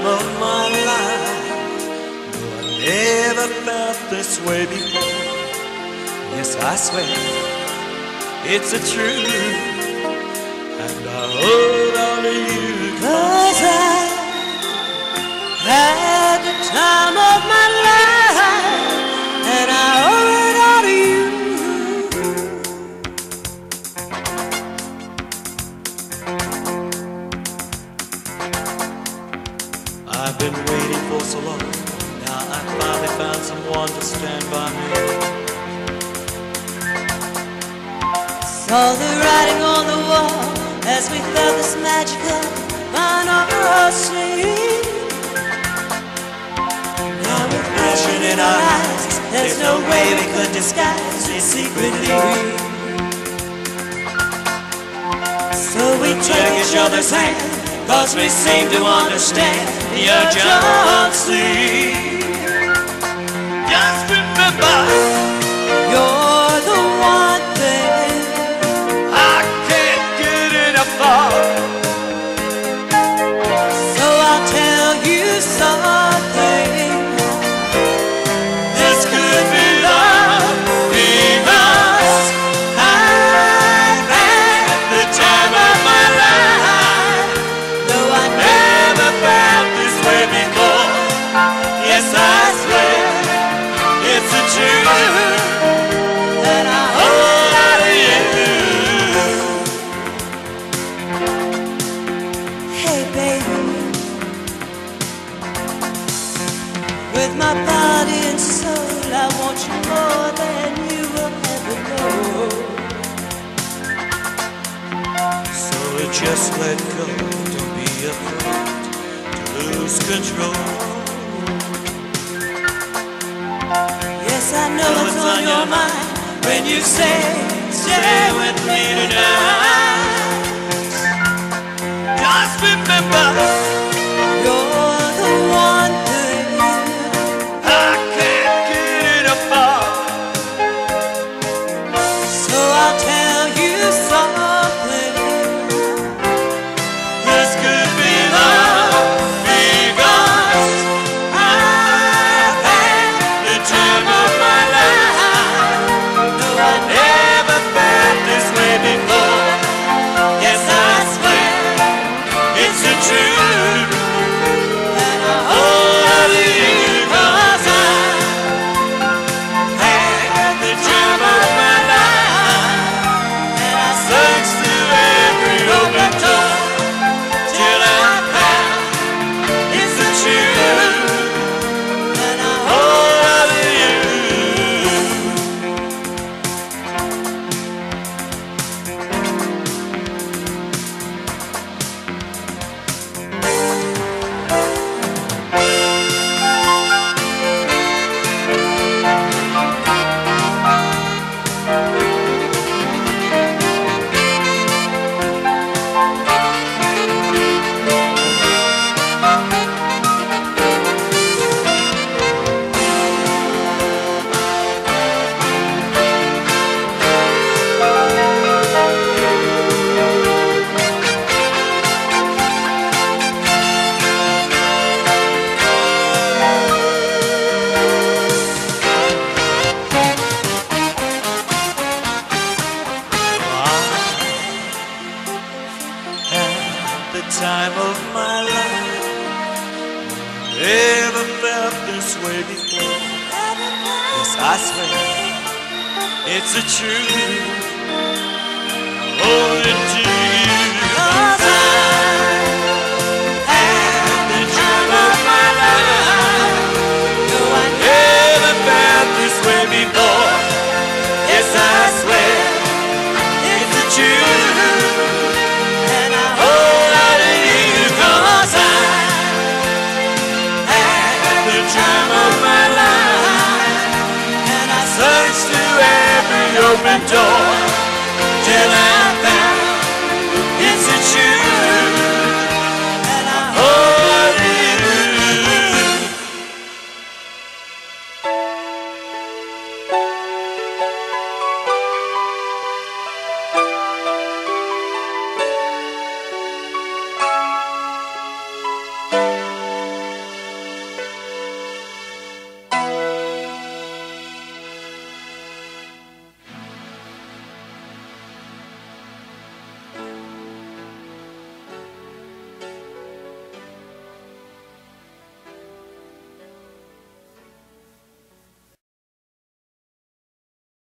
time of my life. No, I never felt this way before. Yes, I swear it's a truth, and I hold on to you, 'cause I had the time of my life, and I hold on to you. I've been waiting for so long. Now I finally found someone to stand by me. Saw the writing on the wall as we felt this magical fantasy. Now with passion in our eyes, there's no way we could disguise it secretly. So we took each other's hand, 'cause we seem to understand the urgency. Just remember, you're the one thing I can't get enough of. So I'll tell you something. This could be love, because I've had the time of my life. Though I never felt this way before. Yes, I swear it's the truth, and I hold on to you. Hey, baby, with my body and soul, I want you more than you will ever know. So just let go, don't be afraid to lose control. Yes, I know what's on your mind when you say, stay with me tonight. Just remember, you're the one thing I can't get enough of. So I'll tell you something. This could be love, because I've had the time of my life. No, I never felt this way before. Yes, I swear it's the truth, and I hold on to you, 'cause I had the time of my life, and I searched through every open door till I found it's the truth, and I hold on to you. The time of my life, never felt this way before. Yes, I swear it's the truth. Hold it to you, 'cause I had the time of my life. No, I never felt this way before. Yes, I swear it's the truth, and I hold on to you, 'cause I had the time of my life, and I searched through every open door